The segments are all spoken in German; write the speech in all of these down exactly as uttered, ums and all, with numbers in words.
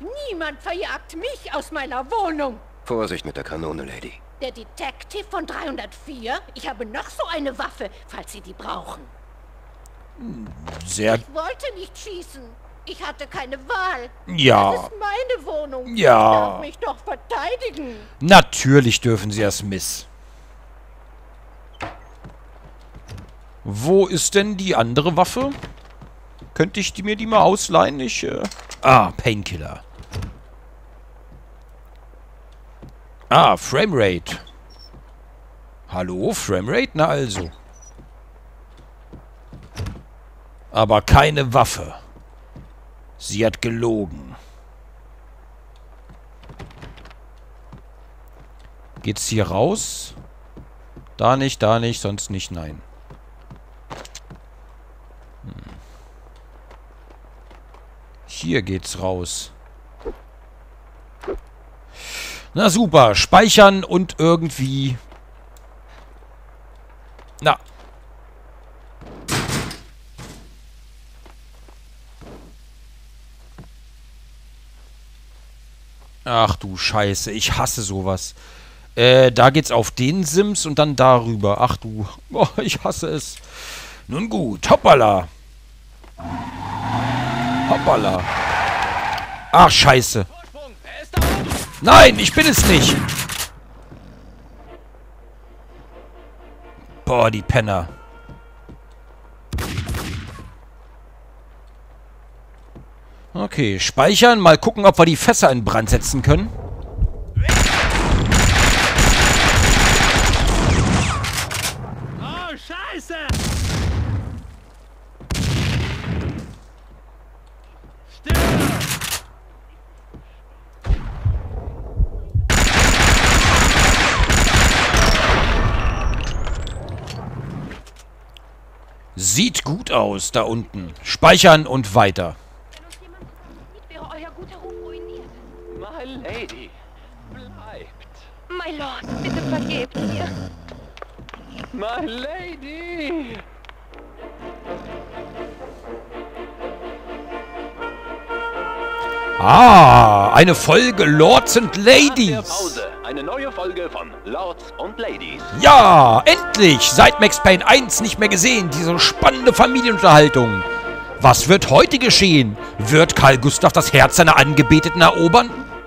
Niemand verjagt mich aus meiner Wohnung. Vorsicht mit der Kanone, Lady. Der Detective von dreihundertvier? Ich habe noch so eine Waffe, falls Sie die brauchen. Sehr... Ich wollte nicht schießen. Ich hatte keine Wahl. Ja. Das ist meine Wohnung. Ja. Ich darf mich doch verteidigen. Natürlich dürfen Sie das, Miss. Wo ist denn die andere Waffe? Könnte ich die, mir die mal ausleihen? Ich, äh... Ah, Painkiller. Ah, Framerate. Hallo, Framerate? Na also. Aber keine Waffe. Sie hat gelogen. Geht's hier raus? Da nicht, da nicht, sonst nicht, nein. Hm. Hier geht's raus. Na super, speichern und irgendwie... Na. Ach du Scheiße, ich hasse sowas. Äh, da geht's auf den Sims und dann darüber. Ach du, oh, ich hasse es. Nun gut, hoppala. Hoppala. Ach, scheiße. Nein, ich bin es nicht. Boah, die Penner. Okay, speichern. Mal gucken, ob wir die Fässer in Brand setzen können. Oh, Scheiße! Still! Sieht gut aus, da unten. Speichern und weiter. Wenn uns jemand sieht, wäre euer guter Ruf ruiniert. My Lady, bleibt. My Lord, bitte vergebt mir. My Lady. Ah, eine Folge Lords and Nach der Ladies. Pause eine neue Folge von Lords und Ladies. Ja, endlich! Seit Max Payne eins nicht mehr gesehen, diese spannende Familienunterhaltung. Was wird heute geschehen? Wird Karl Gustav das Herz seiner Angebeteten erobern?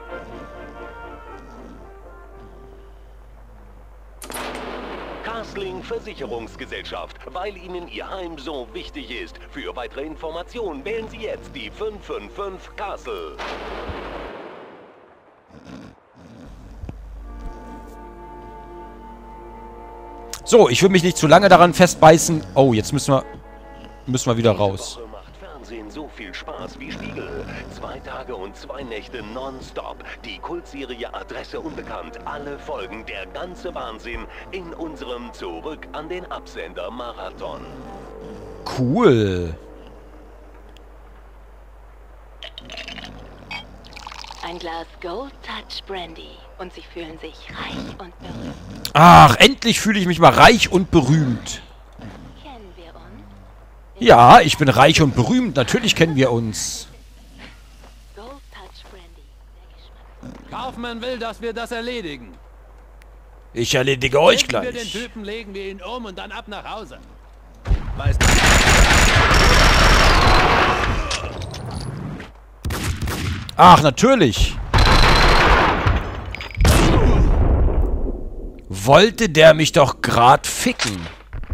Castling Versicherungsgesellschaft, weil Ihnen Ihr Heim so wichtig ist. Für weitere Informationen wählen Sie jetzt die fünf fünf fünf Castle. So, ich will mich nicht zu lange daran festbeißen. Oh, jetzt müssen wir, müssen wir wieder raus. Woche macht Fernsehen so viel Spaß wie Spiegel. Zwei Tage und zwei Nächte nonstop. Die Kultserie Adresse Unbekannt. Alle Folgen, der ganze Wahnsinn in unserem Zurück an den Absender Marathon. Cool. Ein Glas Gold Touch Brandy und Sie fühlen sich reich und berühmt. Ach, endlich fühle ich mich mal reich und berühmt. Kennen wir uns? Ja, ich bin reich und berühmt. Natürlich kennen wir uns. Gold Touch Brandy. Der Geschmack. Kaufmann will, dass wir das erledigen. Ich erledige euch Finden wir den gleich. Typen, legen wir ihn um und dann ab nach Hause. Weißt du? Ach, natürlich. Wollte der mich doch grad ficken.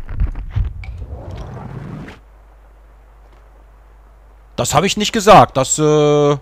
Das habe ich nicht gesagt. Das, äh... Huch.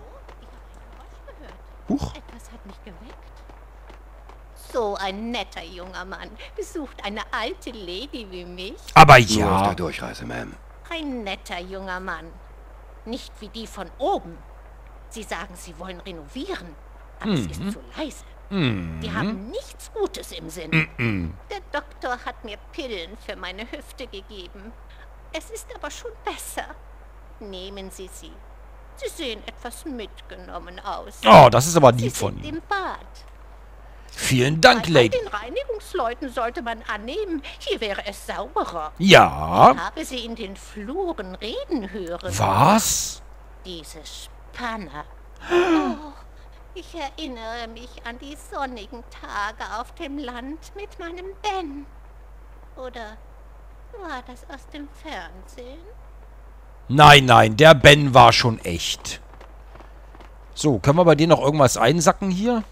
Etwas hat mich geweckt. So ein netter junger Mann besucht eine alte Lady wie mich. Aber Nur auf ja. der Durchreise, Ma'am. Ein netter junger Mann. Nicht wie die von oben. Sie sagen, sie wollen renovieren, aber es ist zu leise. Die haben nichts Gutes im Sinn. Der Doktor hat mir Pillen für meine Hüfte gegeben. Es ist aber schon besser. Nehmen Sie sie. Sie sehen etwas mitgenommen aus. Oh, das ist aber Sie lieb sind von im Bad. Vielen Dank, Bei Lady. den Reinigungsleuten sollte man annehmen, hier wäre es sauberer. Ja. Ich habe sie in den Fluren reden hören. Was? Diese Spanner. Oh, ich erinnere mich an die sonnigen Tage auf dem Land mit meinem Ben. Oder war das aus dem Fernsehen? Nein, nein, der Ben war schon echt. So, können wir bei dir noch irgendwas einsacken hier?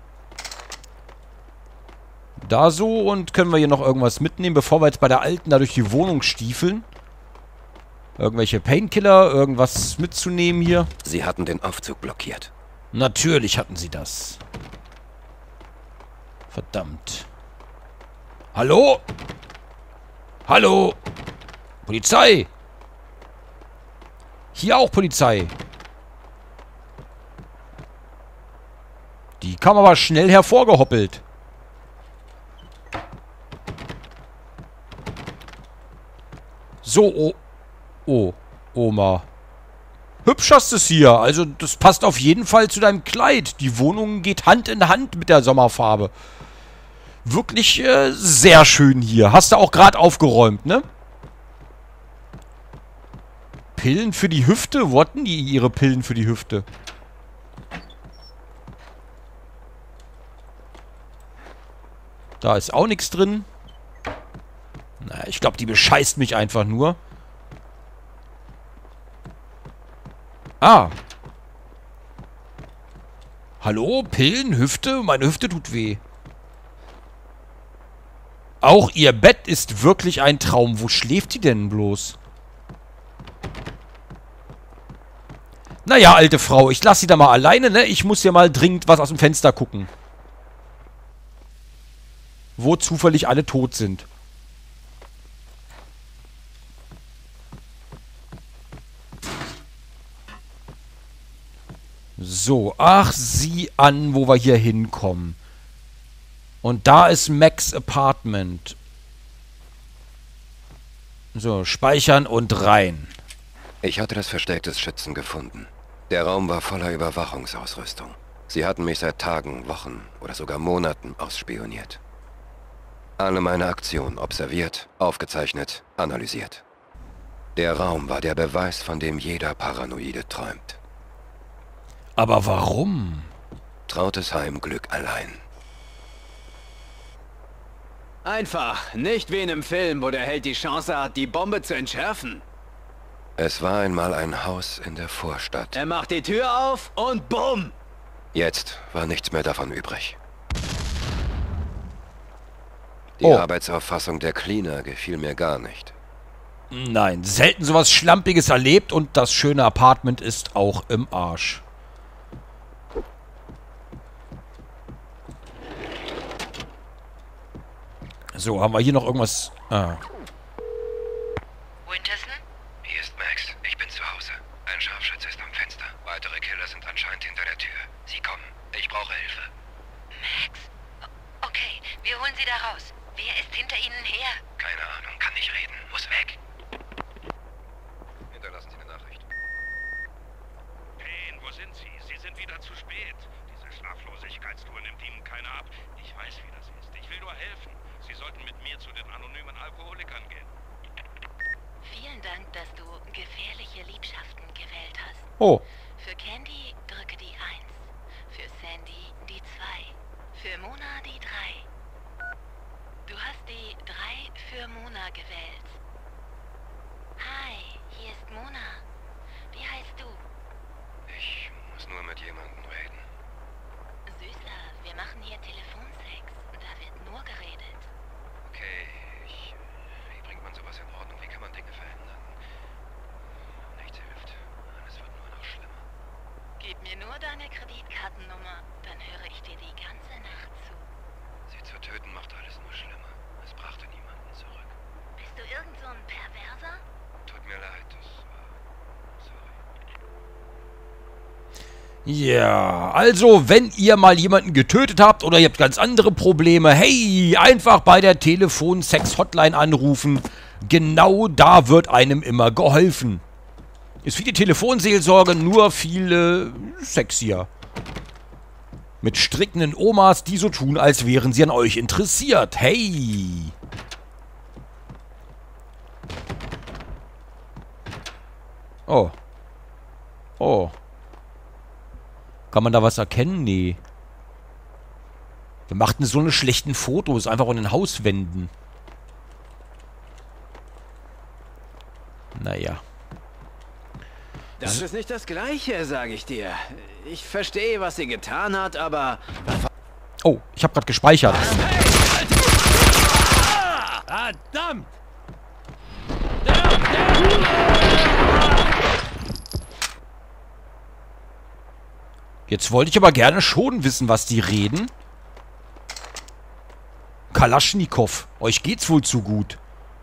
Da so, und können wir hier noch irgendwas mitnehmen, bevor wir jetzt bei der Alten da durch die Wohnung stiefeln? Irgendwelche Painkiller, irgendwas mitzunehmen hier? Sie hatten den Aufzug blockiert. Natürlich hatten sie das. Verdammt. Hallo? Hallo? Polizei? Hier auch Polizei. Die kam aber schnell hervorgehoppelt. So, oh. Oh, Oma. Hübsch hast du es hier. Also, das passt auf jeden Fall zu deinem Kleid. Die Wohnung geht Hand in Hand mit der Sommerfarbe. Wirklich äh, sehr schön hier. Hast du auch gerade aufgeräumt, ne? Pillen für die Hüfte? Wo hatten die ihre Pillen für die Hüfte? Da ist auch nichts drin. Naja, ich glaube, die bescheißt mich einfach nur. Ah. Hallo? Pillen? Hüfte? Meine Hüfte tut weh. Auch ihr Bett ist wirklich ein Traum. Wo schläft die denn bloß? Naja, alte Frau, ich lasse sie da mal alleine, ne? Ich muss hier mal dringend was aus dem Fenster gucken. Wo zufällig alle tot sind. So, ach, sieh an, wo wir hier hinkommen. Und da ist Max Apartment. So, speichern und rein. Ich hatte das Versteck des Schützen gefunden. Der Raum war voller Überwachungsausrüstung. Sie hatten mich seit Tagen, Wochen oder sogar Monaten ausspioniert. Alle meine Aktionen observiert, aufgezeichnet, analysiert. Der Raum war der Beweis, von dem jeder Paranoide träumt. Aber warum? Trautes Heimglück allein. Einfach, nicht wie in einem Film, wo der Held die Chance hat, die Bombe zu entschärfen. Es war einmal ein Haus in der Vorstadt. Er macht die Tür auf und bumm! Jetzt war nichts mehr davon übrig. Die Oh. Arbeitsauffassung der Cleaner gefiel mir gar nicht. Nein, selten sowas Schlampiges erlebt und das schöne Apartment ist auch im Arsch. So, haben wir hier noch irgendwas? Ah. Winterson? Hier ist Max. Ich bin zu Hause. Ein Scharfschütze ist am Fenster. Weitere Killer sind anscheinend hinter der Tür. Sie kommen. Ich brauche Hilfe. Max? O- Okay, wir holen Sie da raus. Wer ist hinter Ihnen her? Keine Ahnung, kann nicht reden. Muss weg. Hinterlassen Sie eine Nachricht. Payne, wo sind Sie? Sie sind wieder zu spät. Diese Schlaflosigkeitstour nimmt Ihnen keiner ab. Ich weiß, wie das ist. Ich will nur helfen. Sie sollten mit mir zu den anonymen Alkoholikern gehen. Vielen Dank, dass du gefährliche Liebschaften gewählt hast. Oh. Für Candy drücke die eins. Für Sandy die zwei. Für Mona die drei. Du hast die drei für Mona gewählt. Hi, hier ist Mona. Wie heißt du? Ich muss nur mit jemandem reden. Süßer, wir machen hier Telefonsex. Da wird nur geredet. Okay, ich... Wie bringt man sowas in Ordnung? Wie kann man Dinge verändern? Nichts hilft. Alles wird nur noch schlimmer. Gib mir nur deine Kreditkartennummer, dann höre ich dir die ganze Nacht zu. Sie zu töten macht alles nur schlimmer. Es brachte niemanden zurück. Bist du irgend so ein Perverser? Tut mir leid, das war... Sorry. Ja, also wenn ihr mal jemanden getötet habt oder ihr habt ganz andere Probleme, hey, einfach bei der Telefon-Sex-Hotline anrufen. Genau da wird einem immer geholfen. Ist wie die Telefonseelsorge, nur viel äh, sexier. Mit strickenden Omas, die so tun, als wären sie an euch interessiert. Hey! Oh. Oh. Kann man da was erkennen? Nee. Wir machten so eine schlechten Fotos einfach an den Hauswänden. Naja. Das ist nicht das Gleiche, sage ich dir. Ich verstehe, was sie getan hat, aber... Oh, ich habe gerade gespeichert. Verdammt! Jetzt wollte ich aber gerne schon wissen, was die reden. Kalaschnikow, euch geht's wohl zu gut.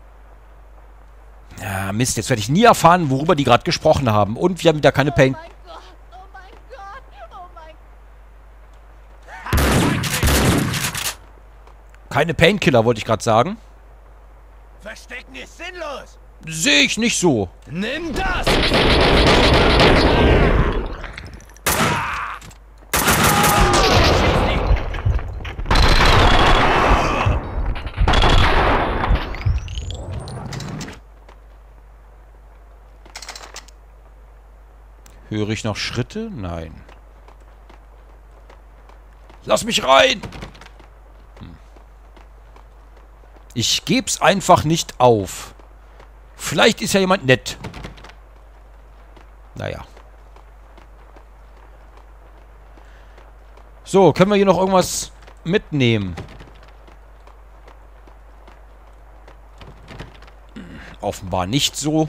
Ja, Mist, jetzt werde ich nie erfahren, worüber die gerade gesprochen haben. Und wir haben wieder keine Pain... Oh mein Gott, oh mein Gott, oh mein Gott. Keine Painkiller, wollte ich gerade sagen. Verstecken ist sinnlos! Sehe ich nicht so. Nimm das! Höre ich noch Schritte? Nein. Lass mich rein! Hm. Ich geb's einfach nicht auf. Vielleicht ist ja jemand nett. Naja. So, können wir hier noch irgendwas mitnehmen? Hm, offenbar nicht so.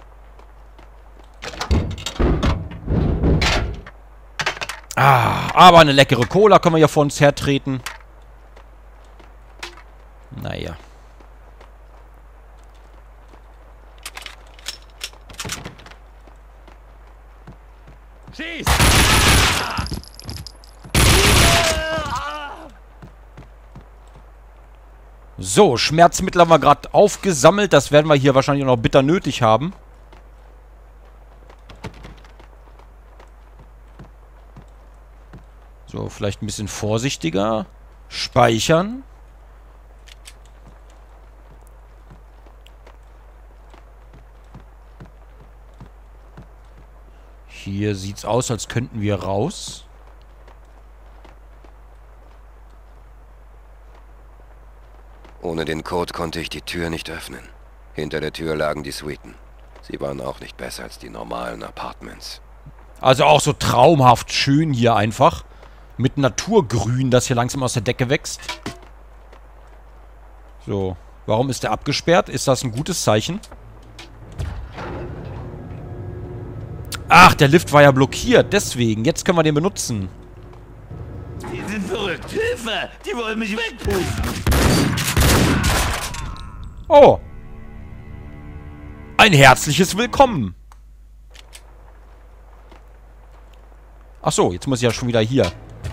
Ah, aber eine leckere Cola können wir ja vor uns hertreten. Naja. Schieß! So, Schmerzmittel haben wir gerade aufgesammelt. Das werden wir hier wahrscheinlich auch noch bitter nötig haben. So, vielleicht ein bisschen vorsichtiger. Speichern. Hier sieht's aus, als könnten wir raus. Ohne den Code konnte ich die Tür nicht öffnen. Hinter der Tür lagen die Suiten. Sie waren auch nicht besser als die normalen Apartments. Also auch so traumhaft schön hier einfach. Mit Naturgrün, das hier langsam aus der Decke wächst. So. Warum ist der abgesperrt? Ist das ein gutes Zeichen? Ach, der Lift war ja blockiert. Deswegen. Jetzt können wir den benutzen. Die sind verrückt. Hilfe! Die wollen mich wegpusten. Oh. Ein herzliches Willkommen. Ach so, jetzt muss ich ja schon wieder hier.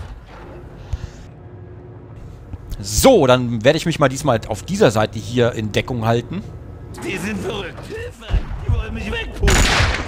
So, dann werde ich mich mal diesmal auf dieser Seite hier in Deckung halten. Die sind verrückt. Hilfe! Die wollen mich wegpusten.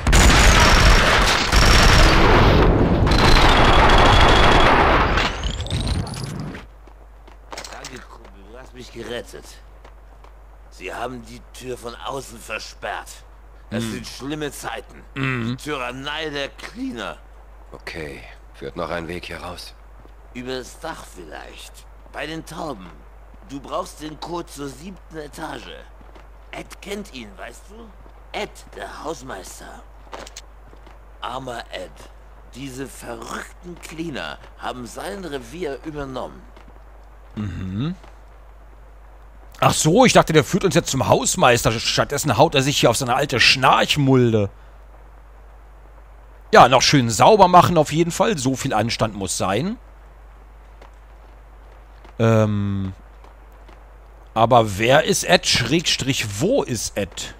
Danke, Kumpel. Du hast mich gerettet. Sie haben die Tür von außen versperrt. Das sind schlimme Zeiten. Die Tyrannei der Cleaner. Okay, führt noch ein Weg hier raus. Übers Dach vielleicht. Bei den Tauben. Du brauchst den Code zur siebten Etage. Ed kennt ihn, weißt du? Ed, der Hausmeister. Armer Ed. Diese verrückten Cleaner haben sein Revier übernommen. Mhm. Ach so, ich dachte, der führt uns jetzt zum Hausmeister. Stattdessen haut er sich hier auf seine alte Schnarchmulde. Ja, noch schön sauber machen auf jeden Fall. So viel Anstand muss sein. Ähm. Aber wer ist Ed? Schrägstrich, wo ist Ed?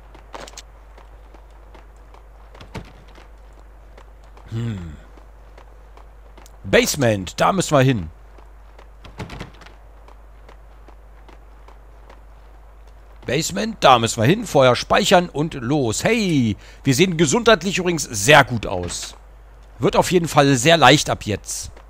Hm. Basement, da müssen wir hin. Basement, da müssen wir hin. Vorher speichern und los. Hey, wir sehen gesundheitlich übrigens sehr gut aus. Wird auf jeden Fall sehr leicht ab jetzt.